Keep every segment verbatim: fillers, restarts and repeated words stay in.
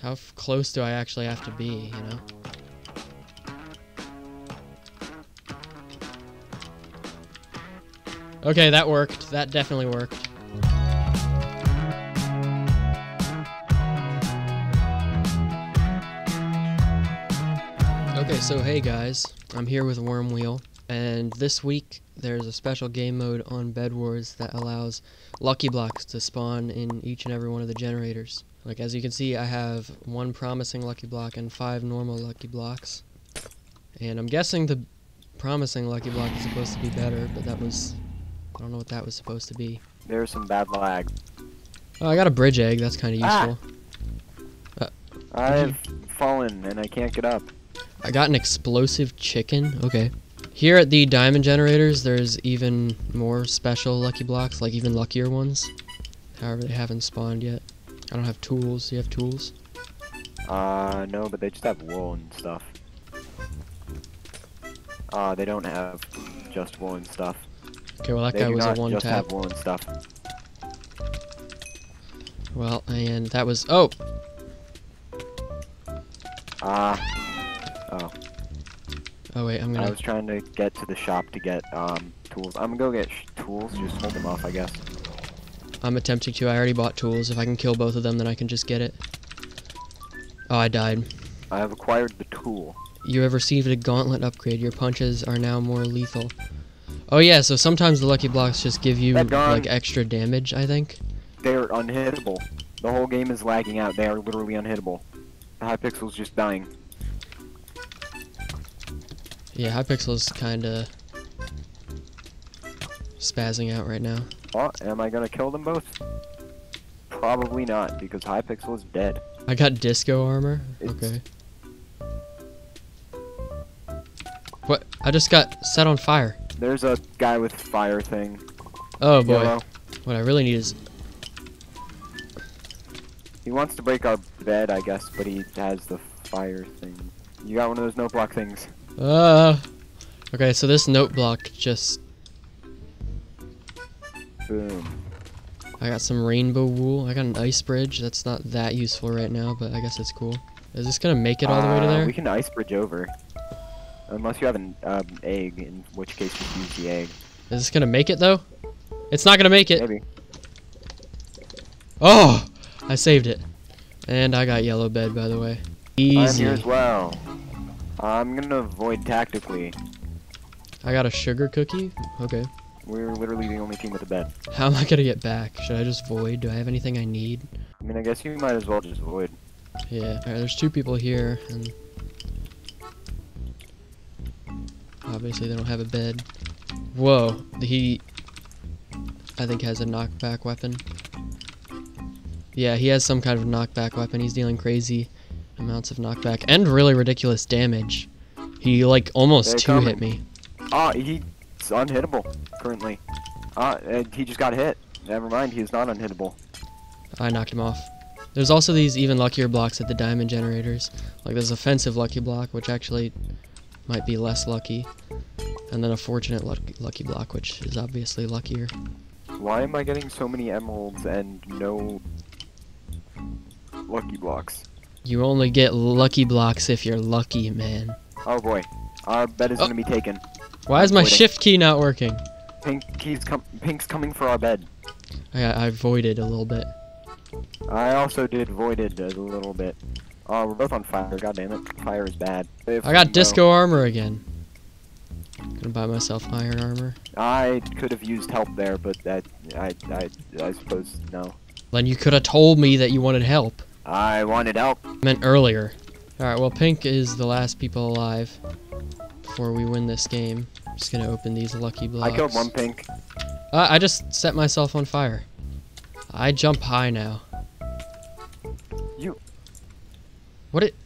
How f close do I actually have to be, you know? Okay, that worked. That definitely worked. Okay, so hey guys, I'm here with Wormwheel, and this week there's a special game mode on Bed Wars that allows Lucky Blocks to spawn in each and every one of the generators. Like, as you can see, I have one promising Lucky Block and five normal Lucky Blocks. And I'm guessing the promising Lucky Block is supposed to be better, but that was... I don't know what that was supposed to be. There's some bad lag. Oh, I got a bridge egg, that's kind of useful. Ah! Uh, I've fallen and I can't get up. I got an explosive chicken. Okay. Here at the diamond generators, there's even more special Lucky Blocks, like even luckier ones. However, they haven't spawned yet. I don't have tools. Do you have tools? Uh, no, but they just have wool and stuff. Uh, they don't have just wool and stuff. Okay, well that they guy do was not a one just tap. have wool and stuff. Well, and that was... Oh! Ah. Uh, oh. Oh wait, I'm gonna... I was trying to get to the shop to get, um, tools. I'm gonna go get sh tools, just hold them off, I guess. I'm attempting to. I already bought tools. If I can kill both of them, then I can just get it. Oh, I died. I have acquired the tool. You have received a gauntlet upgrade. Your punches are now more lethal. Oh yeah, so sometimes the Lucky Blocks just give you, like, extra damage, I think. They're unhittable. The whole game is lagging out. They are literally unhittable. The Hypixel's just dying. Yeah, Hypixel's kinda... spazzing out right now. Oh, am I gonna kill them both? Probably not, because Hypixel is dead. I got disco armor? It's... Okay. What? I just got set on fire. There's a guy with fire thing. Oh boy. Yellow. What I really need is... He wants to break our bed, I guess, but he has the fire thing. You got one of those note block things. Uh. Okay, so this note block just... Boom. I got some rainbow wool. I got an ice bridge. That's not that useful right now, but I guess it's cool. Is this gonna make it all the way to Uh, there? We can ice bridge over. Unless you have an um, egg, in which case just use the egg. Is this gonna make it though? It's not gonna make it. Maybe. Oh! I saved it. And I got yellow bed, by the way. Easy. I'm here as well. I'm gonna avoid tactically. I got a sugar cookie? Okay. We're literally the only team with a bed. How am I gonna get back? Should I just void? Do I have anything I need? I mean, I guess you might as well just void. Yeah. Alright, there's two people here, and... obviously they don't have a bed. Whoa. He... I think has a knockback weapon. Yeah, he has some kind of knockback weapon. He's dealing crazy amounts of knockback and really ridiculous damage. He, like, almost two-hit me. Ah, he's unhittable, currently. Ah, uh, he just got hit. Never mind, he's not unhittable. I knocked him off. There's also these even luckier blocks at the diamond generators. Like, there's offensive lucky block, which actually might be less lucky. And then a fortunate lucky, lucky block, which is obviously luckier. Why am I getting so many emeralds and no lucky blocks? You only get lucky blocks if you're lucky, man. Oh boy, our bed is oh. gonna be taken. Why is my Voiding. shift key not working? Pink keys com Pink's coming for our bed. I, I voided a little bit. I also did voided a little bit. Oh, we're both on fire. God damn it, fire is bad. If I got no, disco armor again. Gonna buy myself iron armor. I could have used help there, but that I I I suppose no. Then you could have told me that you wanted help. I wanted help. I meant earlier. Alright, well, Pink is the last people alive before we win this game. I'm just gonna open these lucky blocks. I killed one Pink. Uh, I just set myself on fire. I jump high now. You. What it?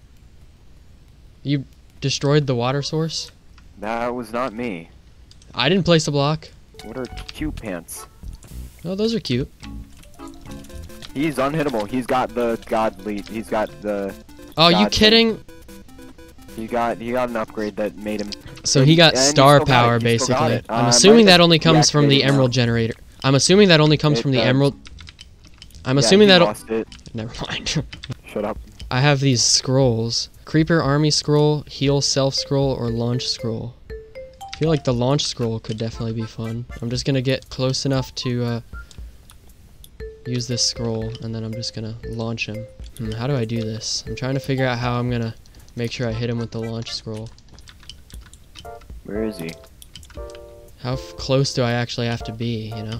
You destroyed the water source? That was not me. I didn't place a block. What are cute pants? Oh, those are cute. He's unhittable. He's got the godly. He's got the. Oh, you god kidding? Thing. He got he got an upgrade that made him. So he got and star he power, got it. He still got basically. it. I'm Uh, assuming might that have only comes from the deactivated emerald now. generator. I'm assuming that only comes It from the does. emerald. I'm Yeah, assuming he that. lost it. Never mind. Shut up. I have these scrolls. Creeper Army Scroll, Heal Self Scroll, or Launch Scroll. I feel like the Launch Scroll could definitely be fun. I'm just gonna get close enough to uh, use this scroll, and then I'm just gonna launch him. Hmm, how do I do this? I'm trying to figure out how I'm gonna make sure I hit him with the Launch Scroll. Where is he? How f close do I actually have to be, you know?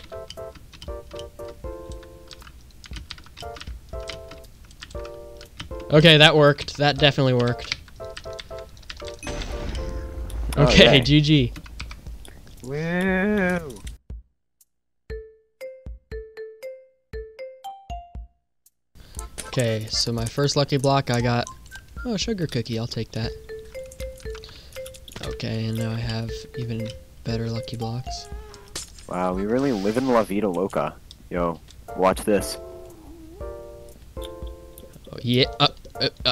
Okay, that worked. That definitely worked. Okay, Oh, yeah. G G. Woo! Okay, so my first lucky block I got... Oh, sugar cookie, I'll take that. Okay, and now I have even better lucky blocks. Wow, we really live in La Vida Loca. Yo, watch this. Oh, yeah, uh, uh, uh.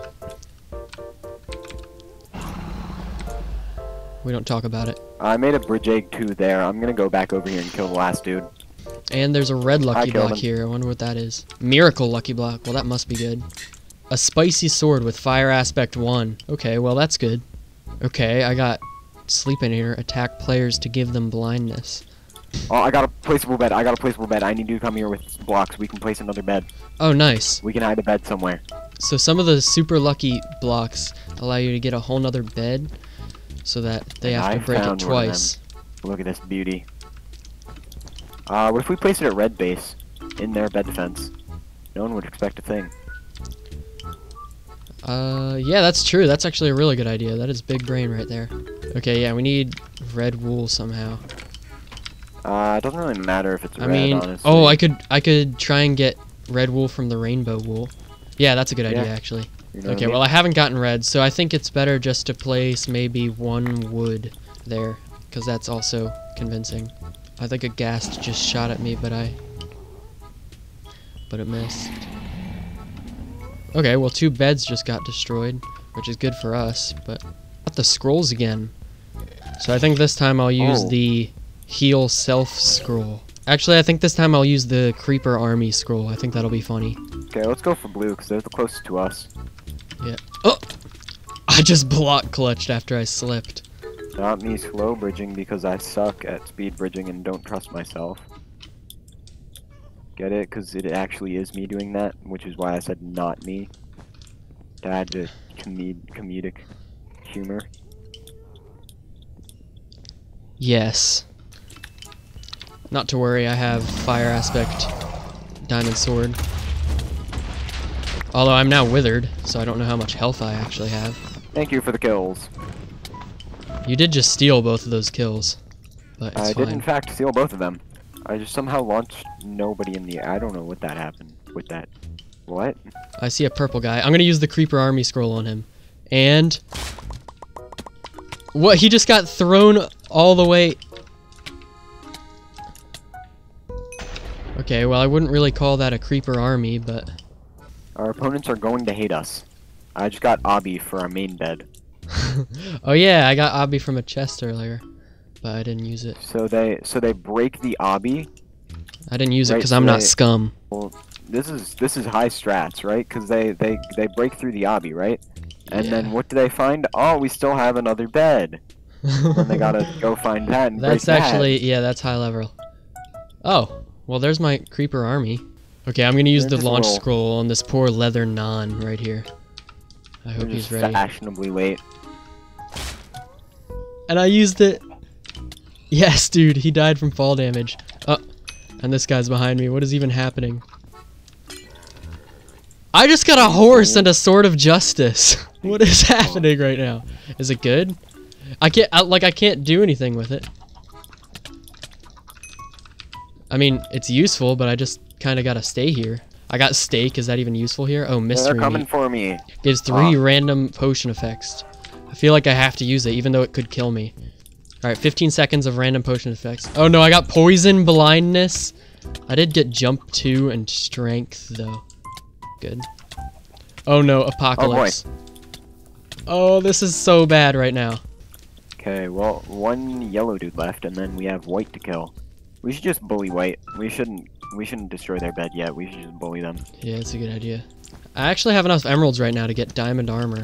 We don't talk about it. I made a bridge egg too there. I'm gonna go back over here and kill the last dude. And there's a red I lucky killed block him. here. I wonder what that is. Miracle lucky block. Well, that must be good. A spicy sword with fire aspect one. Okay, well, that's good. Okay, I got Sleepinator. Attack players to give them blindness. Oh, I got a placeable bed. I got a placeable bed. I need you to come here with blocks. We can place another bed. Oh, nice. We can hide a bed somewhere. So some of the super lucky blocks allow you to get a whole nother bed so that they And have I to break it found one of them. twice. Look at this beauty. Uh, what if we place it at red base? In their bed defense. No one would expect a thing. Uh, yeah, that's true. That's actually a really good idea. That is big brain right there. Okay, yeah, we need red wool somehow. Uh, it doesn't really matter if it's I red, mean, honestly. oh, I could I could try and get red wool from the rainbow wool. Yeah, that's a good idea, Yeah. actually. You know what I Okay, mean? well, I haven't gotten red, so I think it's better just to place maybe one wood there, because that's also convincing. I think a ghast just shot at me, but I... But it missed. Okay, well, two beds just got destroyed, which is good for us, but... Got the scrolls again. So I think this time I'll use Oh. the Heal Self Scroll. Actually, I think this time I'll use the Creeper Army Scroll. I think that'll be funny. Okay, let's go for blue, because they're the closest to us. Yeah. Oh! I just block clutched after I slipped. Not me slow bridging, because I suck at speed bridging and don't trust myself. Get it? Because it actually is me doing that, which is why I said not me. To add to comed comedic humor. Yes. Not to worry, I have Fire Aspect Diamond Sword. Although I'm now withered, so I don't know how much health I actually have. Thank you for the kills. You did just steal both of those kills, but it's I fine. did in fact steal both of them. I just somehow launched nobody in the air. I don't know what that happened with that. What? I see a purple guy. I'm gonna use the Creeper Army Scroll on him. And... What? He just got thrown all the way... Okay, well, I wouldn't really call that a Creeper Army, but... Our opponents are going to hate us. I just got Obby for our main bed. Oh yeah, I got Obby from a chest earlier, but I didn't use it. So they so they break the Obby. I didn't use it Right, because so I'm not they- scum. Well, this is this is high strats, right? Because they, they they break through the Obby, right? And then Yeah. what do they find? Oh, we still have another bed. And they gotta go find that and That's break that. actually, yeah, that's high level. Oh, well, there's my Creeper Army. Okay, I'm gonna use They're the just launch little- scroll on this poor leather non right here. I They're hope he's just ready. fashionably late. And I used it. Yes, dude, he died from fall damage. Oh, and this guy's behind me. What is even happening? I just got a horse and a sword of justice. What is happening right now? Is it good? I can't, I, like, I can't do anything with it. I mean, it's useful, but I just kind of gotta stay here. I got steak. Is that even useful here? Oh, They're mystery coming meat. for me. Gives three Ah. random potion effects. I feel like I have to use it, even though it could kill me. Alright, fifteen seconds of random potion effects. Oh no, I got poison, blindness. I did get jump two and strength, though. Good. Oh no, apocalypse. Oh, this is so bad right now. Okay, well, one yellow dude left, and then we have white to kill. We should just bully white. We shouldn't. We shouldn't destroy their bed yet. We should just bully them. Yeah, it's a good idea. I actually have enough emeralds right now to get diamond armor.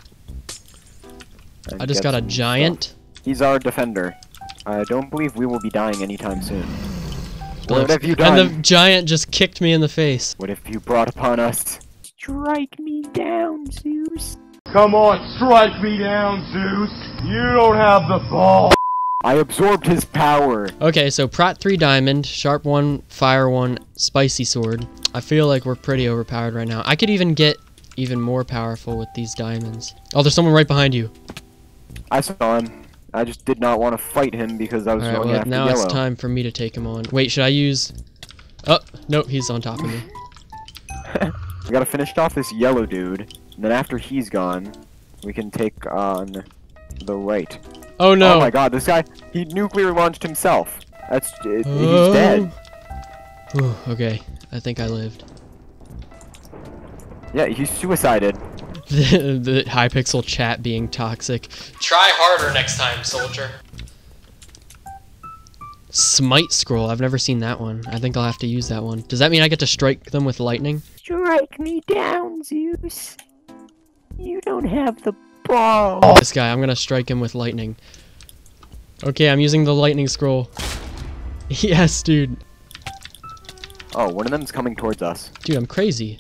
And I just get got a some giant. stuff. He's our defender. I don't believe we will be dying anytime soon. Blips. What have you done? And the giant just kicked me in the face. What have you brought upon us? Strike me down, Zeus. Come on, strike me down, Zeus. You don't have the ball. I absorbed his power. Okay, so Prot three diamond, Sharp one, Fire one, Spicy sword. I feel like we're pretty overpowered right now. I could even get even more powerful with these diamonds. Oh, there's someone right behind you. I saw him. I just did not want to fight him because I was Alright, going well after now yellow. it's time for me to take him on. Wait, should I use... Oh, nope, he's on top of me. We gotta finish off this yellow dude, and then after he's gone, we can take on the right. Oh no! Oh my god, this guy, he nuclear launched himself. That's, it, Oh. he's dead. Whew, okay, I think I lived. Yeah, he's suicided. the, the Hypixel chat being toxic. Try harder next time, soldier. Smite scroll, I've never seen that one. I think I'll have to use that one. Does that mean I get to strike them with lightning? Strike me down, Zeus. You don't have the ball. This guy, I'm gonna strike him with lightning. Okay, I'm using the lightning scroll. Yes, dude. Oh, one of them's coming towards us. Dude, I'm crazy.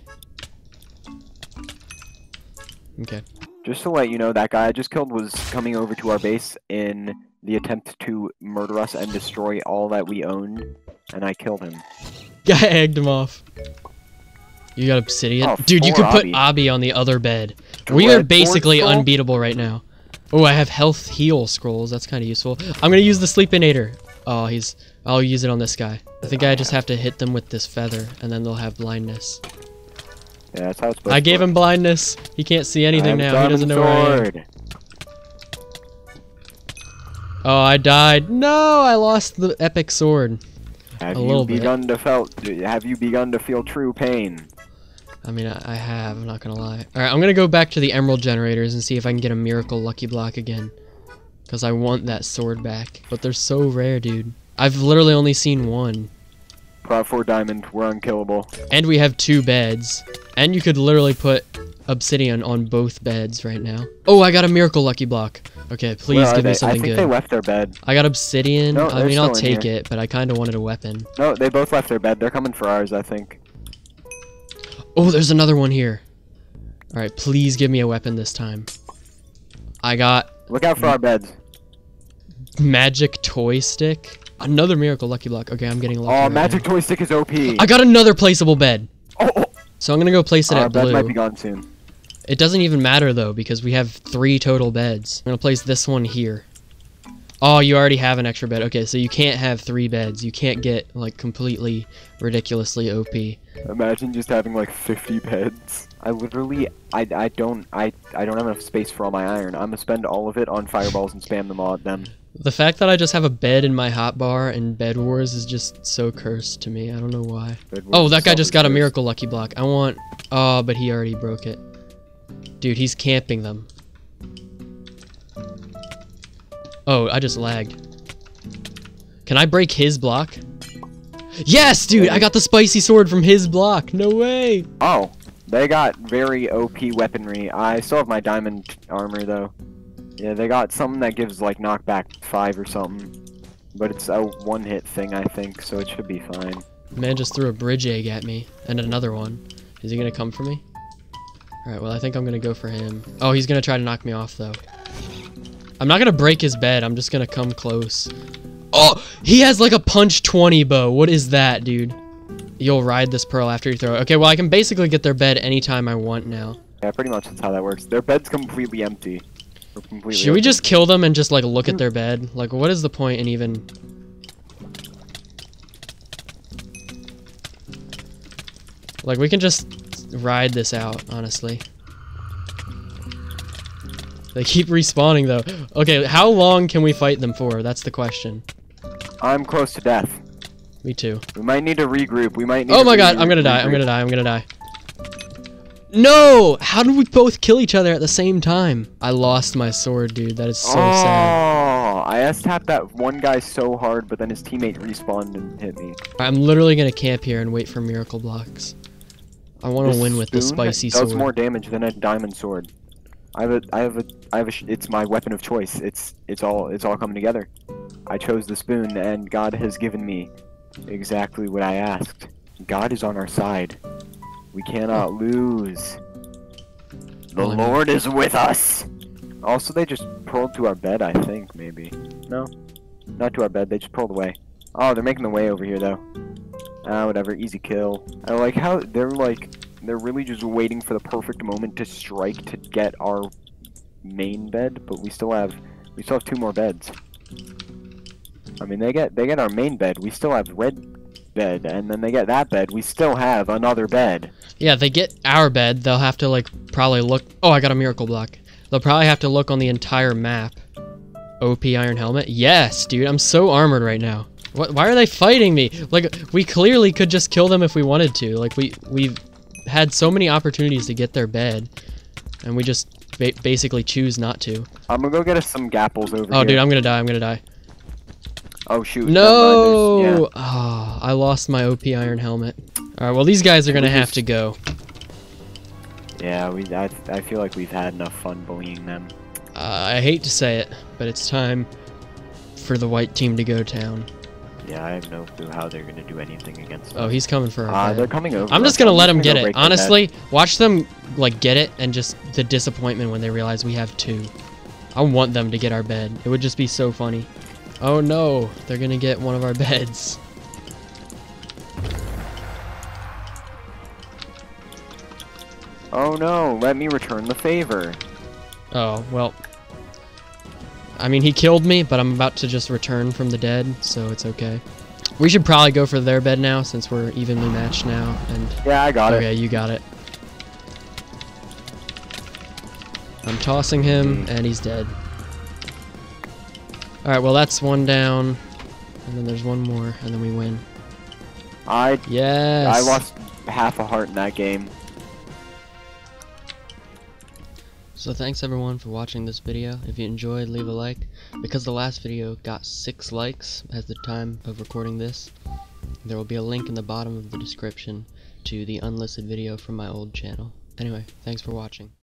Okay. Just to let you know, that guy I just killed was coming over to our base in the attempt to murder us and destroy all that we owned, and I killed him. I egged him off. You got obsidian? Oh, Dude, you poor could put Obby. Obby on the other bed. We are Dreadfort basically scroll? unbeatable right now. Oh, I have health heal scrolls. That's kind of useful. I'm gonna use the sleepinator. Oh, he's... I'll use it on this guy. I think I just have to hit them with this feather, and then they'll have blindness. Yeah, that's how it's supposed I to gave work. him blindness. He can't see anything I have now. He doesn't know where I am. sword. Oh, I died. No, I lost the epic sword. Have A you little bit. begun to felt? Have you begun to feel true pain? I mean, I, I have. I'm not gonna lie. All right, I'm gonna go back to the emerald generators and see if I can get a miracle lucky block again, because I want that sword back. But they're so rare, dude. I've literally only seen one. Prot four diamond, we're unkillable. And we have two beds. And you could literally put obsidian on both beds right now. Oh, I got a miracle lucky block. Okay, please Where are give they? me something I think good. they left their bed. I got obsidian. No, I they're mean, I'll still in take here. it, but I kind of wanted a weapon. No, they both left their bed. They're coming for ours, I think. Oh, there's another one here. All right, please give me a weapon this time. I got Look out for our beds. magic toy stick. Another miracle lucky block. Okay, I'm getting lucky. Oh, right magic now. toy stick is O P. I got another placeable bed. Oh, oh. So I'm gonna go place it Our at bed blue. might be gone soon. It doesn't even matter though because we have three total beds. I'm gonna place this one here. Oh, you already have an extra bed. Okay, so you can't have three beds. You can't get like completely ridiculously O P. Imagine just having like fifty beds. I literally, I, I don't, I, I don't have enough space for all my iron. I'm gonna spend all of it on fireballs and spam them all at them. The fact that I just have a bed in my hotbar in Bed Wars is just so cursed to me. I don't know why. Bed Oh, Wars that guy itself just is got a cursed. miracle lucky block. I want... Oh, but he already broke it. Dude, he's camping them. Oh, I just lagged. Can I break his block? Yes, dude! I got the spicy sword from his block. No way! Oh, they got very O P weaponry. I still have my diamond armor though. Yeah, they got something that gives like knockback five or something. But it's a one-hit thing, I think, so it should be fine. Man just threw a bridge egg at me. And another one. Is he gonna come for me? Alright, well I think I'm gonna go for him. Oh, he's gonna try to knock me off though. I'm not gonna break his bed, I'm just gonna come close. Oh! He has like a punch twenty bow. What is that, dude? You'll ride this pearl after you throw it. Okay, well I can basically get their bed anytime I want now. Yeah, pretty much that's how that works. Their bed's completely empty. Or completely Should we open. just kill them and just like look at their bed? Like what is the point in even... Like we can just ride this out, honestly. They keep respawning though. Okay, how long can we fight them for? That's the question. I'm close to death. Me too. We might need to regroup. We might need Oh to my god, re- I'm gonna die, I'm regroup. gonna die, I'm gonna die. No! How did we both kill each other at the same time? I lost my sword, dude. That is so oh, sad. I S-tapped that one guy so hard, but then his teammate respawned and hit me. I'm literally gonna camp here and wait for miracle blocks. I want This to win with the spoon spicy does sword. more damage than a diamond sword. I have a, I have a, I have a. sh- It's my weapon of choice. It's, it's all, it's all coming together. I chose the spoon, and God has given me exactly what I asked. God is on our side. We cannot lose. The Well, I mean- Lord is with us. Also, they just pulled to our bed. I think maybe. No, not to our bed. They just pulled away. Oh, they're making the way over here though. Ah, whatever. Easy kill. I like how they're like. They're really just waiting for the perfect moment to strike to get our main bed, but we still have we still have two more beds. I mean, they get they get our main bed. We still have red bed, and then they get that bed. We still have another bed. Yeah, they get our bed. They'll have to like probably look. Oh, I got a miracle block. They'll probably have to look on the entire map. O P Iron Helmet. Yes, dude. I'm so armored right now. What? Why are they fighting me? Like, we clearly could just kill them if we wanted to. Like, we we've had so many opportunities to get their bed, and we just ba basically choose not to. I'm gonna go get us some gapples over Oh, here. dude, I'm gonna die. I'm gonna die. Oh shoot. No! never mind, there's- Oh, I lost my O P Iron Helmet. All right. Well, these guys are gonna we have just- to go. Yeah, yeah. We. I. I feel like we've had enough fun bullying them. Uh, I hate to say it, but it's time for the white team to go down. Yeah, I have no clue how they're gonna do anything against. Oh, us. he's coming for our Ah, bed. they're coming over. I'm us. just gonna let them gonna get go it. break their bed. Honestly, watch them like get it and just the disappointment when they realize we have two. I want them to get our bed. It would just be so funny. Oh no, they're gonna get one of our beds. Oh no! Let me return the favor. Oh, well. I mean, he killed me, but I'm about to just return from the dead, so it's okay. We should probably go for their bed now, since we're evenly matched now, and... Yeah, I got Okay, it. you got it. I'm tossing him, and he's dead. Alright, well that's one down, and then there's one more, and then we win. I. Yes! I lost half a heart in that game. So thanks everyone for watching this video. If you enjoyed, leave a like. Because the last video got six likes at the time of recording this, there will be a link in the bottom of the description to the unlisted video from my old channel. Anyway, thanks for watching.